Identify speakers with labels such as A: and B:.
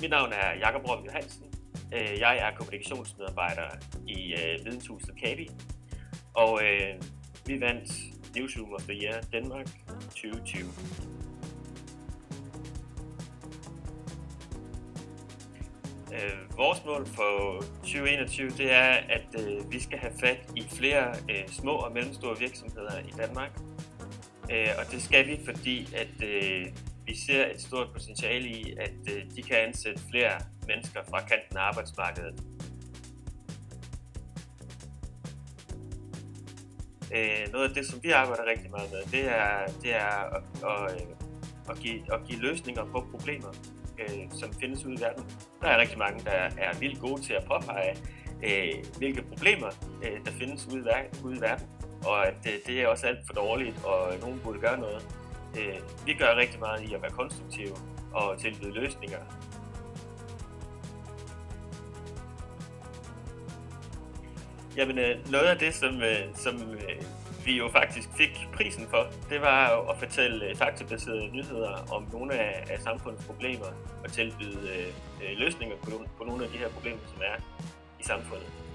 A: Mit navn er Jakob Rom Johansen. Jeg er kommunikationsmedarbejder i videnshuset Cabi, og vi vandt Newsroom of the Year Danmark 2020. Vores mål for 2021 det er, at vi skal have fat i flere små og mellemstore virksomheder i Danmark. Og det skal vi, fordi at vi ser et stort potentiale i, at de kan ansætte flere mennesker fra kanten af arbejdsmarkedet. Noget af det, som vi arbejder rigtig meget med, det er at give løsninger på problemer, som findes ude i verden. Der er rigtig mange, der er vildt gode til at påpege, hvilke problemer der findes ude i verden, og at det er også alt for dårligt, og nogen burde gøre noget. Vi gør rigtig meget i at være konstruktive og tilbyde løsninger. Jamen, noget af det, som vi jo faktisk fik prisen for, det var at fortælle faktabaserede nyheder om nogle af samfundets problemer og tilbyde løsninger på nogle af de her problemer, som er i samfundet.